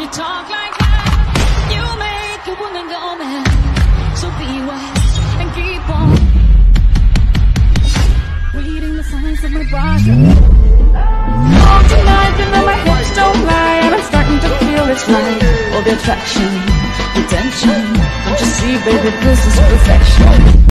talk like that, you make a woman go mad. So be wise and keep on reading the signs of my body. All tonight, you know my hips don't lie, and I'm starting to feel it's right. All the attraction, the tension, don't you see, baby, this is perfection.